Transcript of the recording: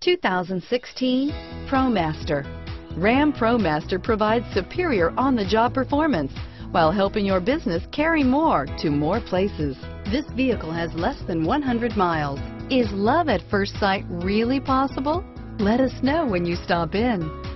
2016 ProMaster. Ram ProMaster provides superior on-the-job performance while helping your business carry more to more places. This vehicle has less than 100 miles. Is love at first sight really possible? Let us know when you stop in.